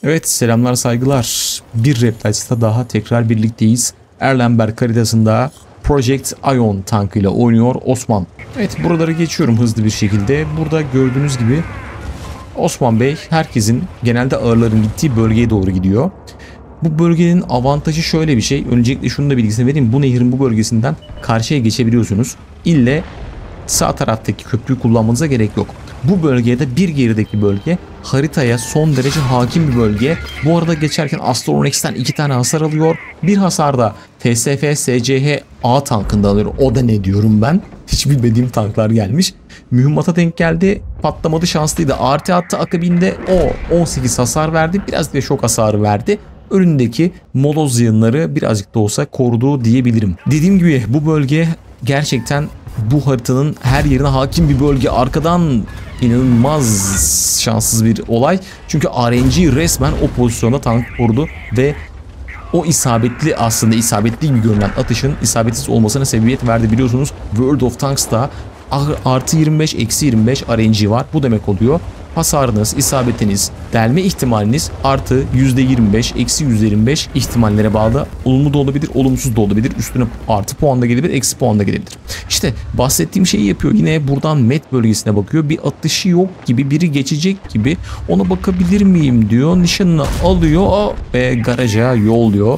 Evet, selamlar saygılar. Bir Reptiles'ta daha tekrar birlikteyiz. Erlenberg haritasında Project Ion tankıyla oynuyor Osman. Evet, buraları geçiyorum hızlı bir şekilde. Burada gördüğünüz gibi Osman Bey herkesin genelde ağırların gittiği bölgeye doğru gidiyor. Bu bölgenin avantajı şöyle bir şey. Öncelikle şunu da bilgisini vereyim. Bu nehrin bu bölgesinden karşıya geçebiliyorsunuz. İlle sağ taraftaki köprüyü kullanmanıza gerek yok. Bu bölgede bir gerideki bölge haritaya son derece hakim bir bölge. Bu arada geçerken Astronex'ten 2 tane hasar alıyor. Bir hasar da TSF SCH A tankında alıyor. O da ne diyorum ben? Hiç bilmediğim tanklar gelmiş. Mühimmata denk geldi. Patlamadı, şanslıydı. Artı attı, akabinde o 18 hasar verdi. Biraz da şok hasarı verdi. Önündeki moloz yığınları birazcık da olsa korudu diyebilirim. Dediğim gibi bu bölge gerçekten bu haritanın her yerine hakim bir bölge. Arkadan inanılmaz şanssız bir olay. Çünkü RNG resmen o pozisyonda tank korudu ve o isabetli, aslında isabetli gibi görünen atışın isabetsiz olmasına sebebiyet verdi. Biliyorsunuz World of Tanks'ta artı 25 eksi 25 RNG var. Bu demek oluyor hasarınız, isabetiniz, delme ihtimaliniz artı %25 eksi %25 ihtimallere bağlı. Olumlu da olabilir, olumsuz da olabilir. Üstüne artı puan da gelebilir, eksi puan da gelebilir. İşte bahsettiğim şeyi yapıyor. Yine buradan Met bölgesine bakıyor. Bir atışı yok gibi, biri geçecek gibi. Ona bakabilir miyim diyor. Nişanını alıyor ve garaja yolluyor.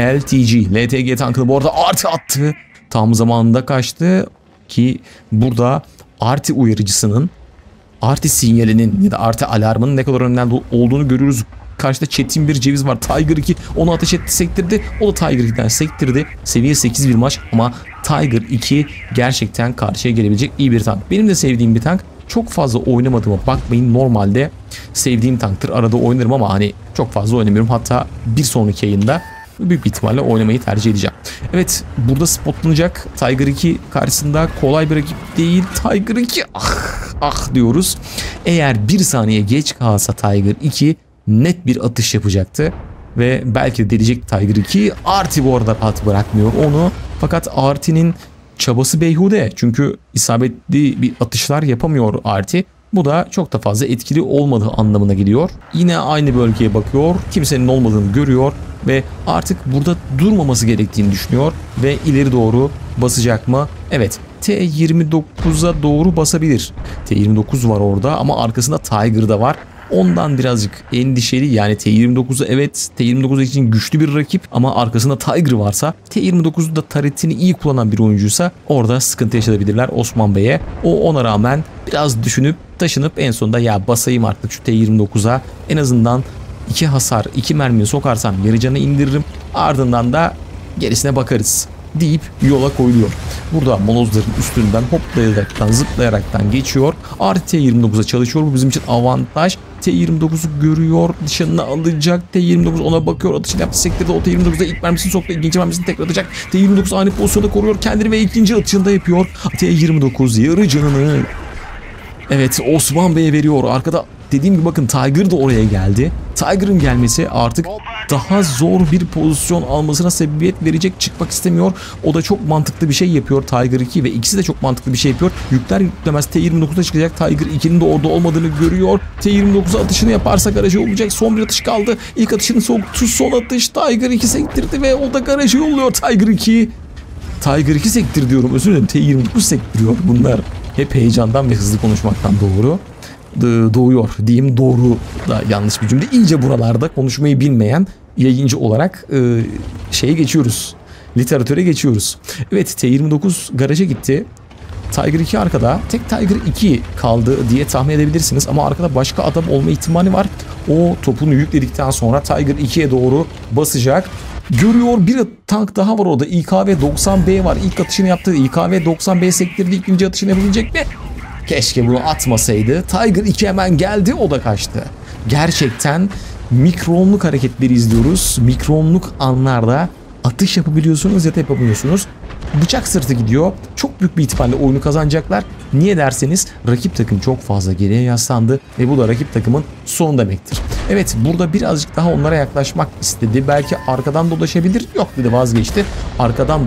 LTG tankını bu arada artı attı. Tam zamanında kaçtı ki burada artı uyarıcısının, artı sinyalinin ya da artı alarmının ne kadar önemli olduğunu görüyoruz. Karşıda çetin bir ceviz var. Tiger 2 onu ateş etti, sektirdi. O da Tiger 2'den sektirdi. Seviye 8 bir maç ama Tiger 2 gerçekten karşıya gelebilecek iyi bir tank. Benim de sevdiğim bir tank. Çok fazla oynamadığıma bakmayın. Normalde sevdiğim tanktır. Arada oynarım ama hani çok fazla oynamıyorum. Hatta bir sonraki yayında büyük bir ihtimalle oynamayı tercih edeceğim. Evet, burada spotlanacak Tiger 2 karşısında kolay bir rakip değil. Tiger 2 ah diyoruz. Eğer bir saniye geç kalsa Tiger 2 net bir atış yapacaktı. Ve belki de delecek Tiger 2. Arti bu arada rahat bırakmıyor onu. Fakat Arti'nin çabası beyhude. Çünkü isabetli bir atışlar yapamıyor Arti. Bu da çok da fazla etkili olmadığı anlamına geliyor. Yine aynı bölgeye bakıyor. Kimsenin olmadığını görüyor. Ve artık burada durmaması gerektiğini düşünüyor. Ve ileri doğru basacak mı? Evet. T-29'a doğru basabilir. T-29 var orada ama arkasında Tiger da var. Ondan birazcık endişeli. Yani T-29'u evet, T-29 için güçlü bir rakip ama arkasında Tiger varsa, T-29'da taretini iyi kullanan bir oyuncuysa orada sıkıntı yaşayabilirler Osman Bey'e. O ona rağmen biraz düşünüp taşınıp en sonunda ya basayım artık şu T-29'a, en azından 2 hasar 2 mermiyi sokarsam yarı canı indiririm, ardından da gerisine bakarız deyip yola koyuluyor. Burada molozların üstünden hoplayaraktan, zıplayaraktan geçiyor. Artı T-29'a çalışıyor. Bu bizim için avantaj. T-29'u görüyor. Nişanını alacak. T-29 ona bakıyor. Atışını yaptı. Sektirdi. O T-29'da ilk mermisini soktu. İkinci mermisini tekrar atacak. T-29 aynı pozisyonda koruyor kendini ve ikinci atışını da yapıyor. T-29 yarı canını, evet, Osman Bey'e veriyor. Arkada dediğim gibi bakın Tiger da oraya geldi. Tiger'ın gelmesi artık daha zor bir pozisyon almasına sebebiyet verecek. Çıkmak istemiyor. O da çok mantıklı bir şey yapıyor Tiger 2 ve ikisi de çok mantıklı bir şey yapıyor. Yükler yüklemez T-29'da çıkacak. Tiger 2'nin de orada olmadığını görüyor. T-29'a atışını yaparsa garajı olacak. Son bir atış kaldı. İlk atışını soktu. Son atış Tiger 2 sektirdi ve o da garajı yolluyor Tiger 2. Tiger 2 sektir diyorum. Özür dilerim. T-29 sektiriyor. Bunlar hep heyecandan ve hızlı konuşmaktan doğuyor diyeyim, doğru da yanlış bir cümle. İyice buralarda konuşmayı bilmeyen yayıncı olarak şeye geçiyoruz. Literatüre geçiyoruz. Evet, T-29 garaja gitti. Tiger 2 arkada. Tek Tiger 2 kaldı diye tahmin edebilirsiniz ama arkada başka adam olma ihtimali var. O topunu yükledikten sonra Tiger 2'ye doğru basacak. Görüyor, bir tank daha var orada. İKV-90B var. İlk atışını yaptı. İKV-90B sektirdi. İkinci atışını yapabilecek mi? Keşke bunu atmasaydı. Tiger 2 hemen geldi. O da kaçtı. Gerçekten mikronluk hareketleri izliyoruz. Mikronluk anlarda atış yapabiliyorsunuz ya da yapamıyorsunuz. Bıçak sırtı gidiyor. Çok büyük bir ihtimalle oyunu kazanacaklar. Niye derseniz rakip takım çok fazla geriye yaslandı ve bu da rakip takımın sonu demektir. Evet, burada birazcık daha onlara yaklaşmak istedi. Belki arkadan dolaşabilir. Yok dedi, vazgeçti. Arkadan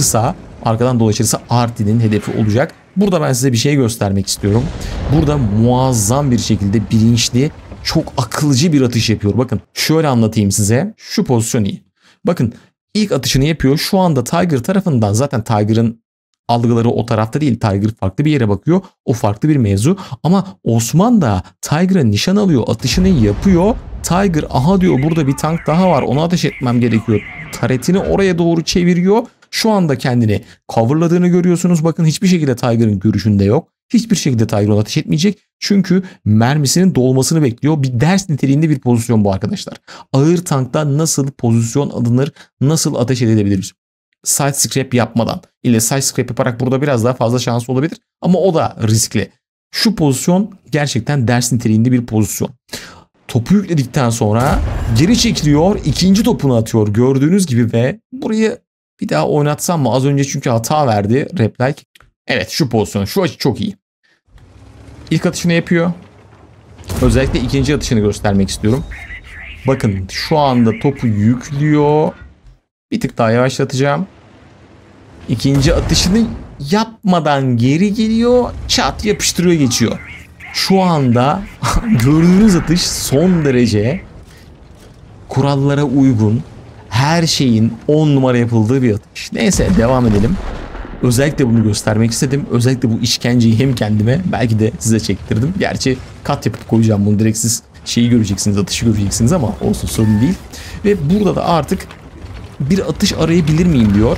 dolaşırsa Arti'nin hedefi olacak. Burada ben size bir şey göstermek istiyorum. Burada muazzam bir şekilde bilinçli çok akılcı bir atış yapıyor. Bakın şöyle anlatayım size. Şu pozisyon iyi. Bakın ilk atışını yapıyor. Şu anda Tiger tarafından, zaten Tiger'ın algıları o tarafta değil. Tiger farklı bir yere bakıyor. O farklı bir mevzu. Ama Osman da Tiger'a nişan alıyor. Atışını yapıyor. Tiger aha diyor, burada bir tank daha var. Ona ateş etmem gerekiyor. Taretini oraya doğru çeviriyor. Şu anda kendini coverladığını görüyorsunuz. Bakın hiçbir şekilde Tiger'ın görüşünde yok. Hiçbir şekilde Tiger ona ateş etmeyecek. Çünkü mermisinin dolmasını bekliyor. Bir ders niteliğinde bir pozisyon bu arkadaşlar. Ağır tankta nasıl pozisyon alınır, nasıl ateş edilebilir? Side scrap yapmadan. İlle side scrap yaparak burada biraz daha fazla şansı olabilir. Ama o da riskli. Şu pozisyon gerçekten ders niteliğinde bir pozisyon. Topu yükledikten sonra geri çekiliyor. İkinci topunu atıyor gördüğünüz gibi ve burayı bir daha oynatsam mı? Az önce çünkü hata verdi Replike. Evet, şu pozisyon, şu açı çok iyi. İlk atışını yapıyor. Özellikle ikinci atışını göstermek istiyorum. Bakın şu anda topu yüklüyor. Bir tık daha yavaşlatacağım. İkinci atışını yapmadan geri geliyor. Çat yapıştırıyor, geçiyor. Şu anda gördüğünüz atış son derece kurallara uygun, her şeyin 10 numara yapıldığı bir atış. Neyse, devam edelim. Özellikle bunu göstermek istedim. Özellikle bu işkenceyi hem kendime belki de size çektirdim. Gerçi kat yapıp koyacağım bunu, direkt siz şeyi göreceksiniz, atışı göreceksiniz ama olsun, sorun değil. Ve burada da artık bir atış arayabilir miyim diyor.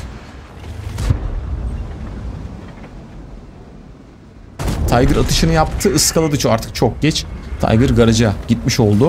Tiger atışını yaptı, ıskaladı, artık çok geç. Tiger garaja gitmiş oldu.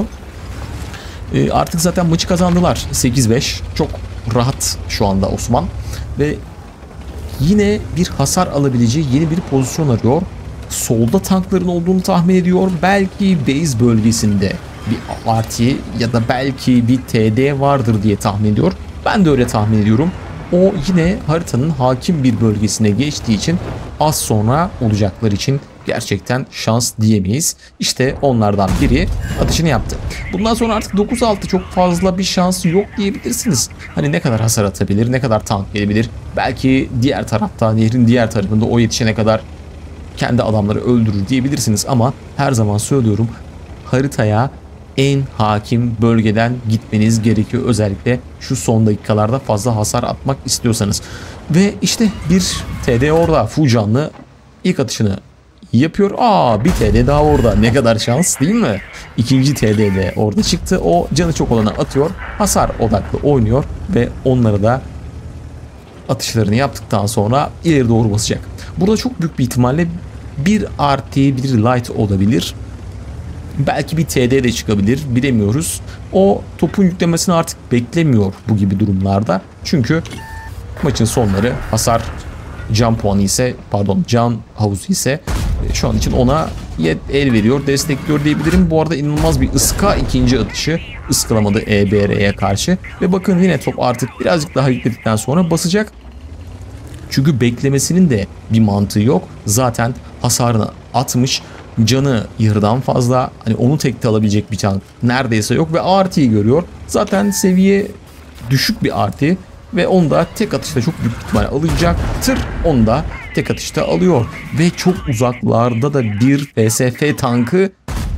Artık zaten maçı kazandılar 8-5. Çok rahat şu anda Osman. Ve yine bir hasar alabileceği yeni bir pozisyon arıyor. Solda tankların olduğunu tahmin ediyor. Belki base bölgesinde bir RT ya da belki bir TD vardır diye tahmin ediyor. Ben de öyle tahmin ediyorum. O yine haritanın hakim bir bölgesine geçtiği için az sonra olacaklar için gerçekten şans diyemeyiz. İşte onlardan biri atışını yaptı. Bundan sonra artık 9-6 çok fazla bir şansı yok diyebilirsiniz. Hani ne kadar hasar atabilir, ne kadar tank gelebilir. Belki diğer tarafta, nehrin diğer tarafında o yetişene kadar kendi adamları öldürür diyebilirsiniz. Ama her zaman söylüyorum, haritaya en hakim bölgeden gitmeniz gerekiyor. Özellikle şu son dakikalarda fazla hasar atmak istiyorsanız. Ve işte bir TD orada. Fucanlı ilk atışını yapıyor. Bir TD daha orada. Ne kadar şans değil mi? İkinci TD de orada çıktı. O canı çok olana atıyor. Hasar odaklı oynuyor ve onları da atışlarını yaptıktan sonra ileri doğru basacak. Burada çok büyük bir ihtimalle bir RT, bir light olabilir. Belki bir TD de çıkabilir, bilemiyoruz. O topun yüklemesini artık beklemiyor bu gibi durumlarda. Çünkü maçın sonları hasar can puanı ise, pardon, can havuzu ise şu an için ona el veriyor, destekliyor diyebilirim. Bu arada inanılmaz bir ıska ikinci atışı ıskalamadı EBR'ye karşı. Ve bakın yine top artık birazcık daha yükledikten sonra basacak. Çünkü beklemesinin de bir mantığı yok. Zaten hasarını atmış. Canı yarıdan fazla. Hani onu tekte alabilecek bir can neredeyse yok ve RT'yi görüyor. Zaten seviye düşük bir RT ve onu da tek atışta çok büyük ihtimal alacaktır. Onu da tek atışta alıyor. Ve çok uzaklarda da bir FSF tankı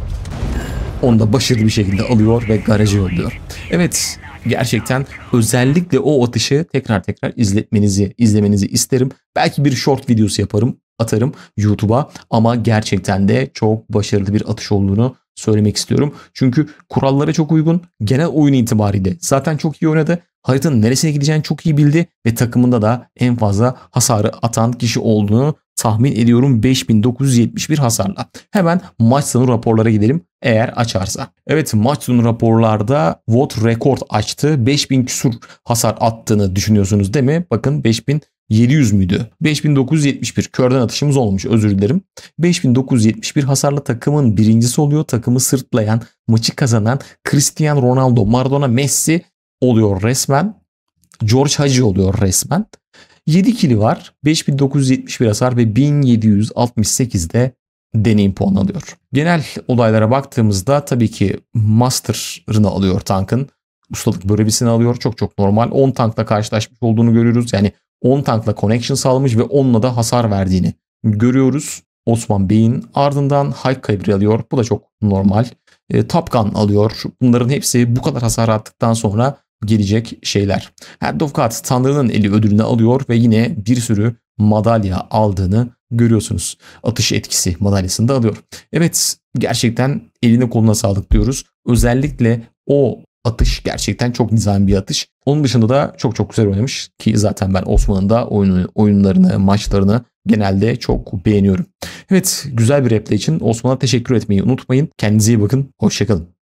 onu da başarılı bir şekilde alıyor ve garaja yolluyor. Evet, gerçekten özellikle o atışı tekrar izlemenizi isterim. Belki bir short videosu yaparım, atarım YouTube'a, ama gerçekten de çok başarılı bir atış olduğunu söylemek istiyorum. Çünkü kurallara çok uygun, genel oyun itibariyle zaten çok iyi oynadı. Haritanın neresine gideceğini çok iyi bildi ve takımında da en fazla hasarı atan kişi olduğunu tahmin ediyorum, 5971 hasarla. Hemen maç sonu raporlara gidelim eğer açarsa. Evet, maç sonu raporlarda VOT rekord açtı. 5000 küsur hasar attığını düşünüyorsunuz değil mi? Bakın 5700 müydü? 5971 körden atışımız olmuş, özür dilerim. 5971 hasarla takımın birincisi oluyor. Takımı sırtlayan, maçı kazanan Cristiano Ronaldo, Maradona, Messi oluyor resmen. George Hagi oluyor resmen. 7 kili var. 5971 hasar ve 1768'de deneyim puanı alıyor. Genel olaylara baktığımızda tabii ki Master'ını alıyor tankın. Ustalık bölgesini alıyor. Çok çok normal. 10 tankla karşılaşmış olduğunu görüyoruz. Yani 10 tankla connection sağlamış ve onunla da hasar verdiğini görüyoruz. Osman Bey'in ardından High Calibre alıyor. Bu da çok normal. Top Gun alıyor. Bunların hepsi bu kadar hasar attıktan sonra gelecek şeyler. Hand of God Tanrı'nın eli ödülünü alıyor ve yine bir sürü madalya aldığını görüyorsunuz. Atış etkisi madalyasını da alıyor. Evet, gerçekten eline koluna sağlık diyoruz. Özellikle o atış gerçekten çok nizami bir atış. Onun dışında da çok çok güzel oynamış ki zaten ben Osman'ın da oyunlarını, maçlarını genelde çok beğeniyorum. Evet, güzel bir replay için Osman'a teşekkür etmeyi unutmayın. Kendinize iyi bakın. Hoşçakalın.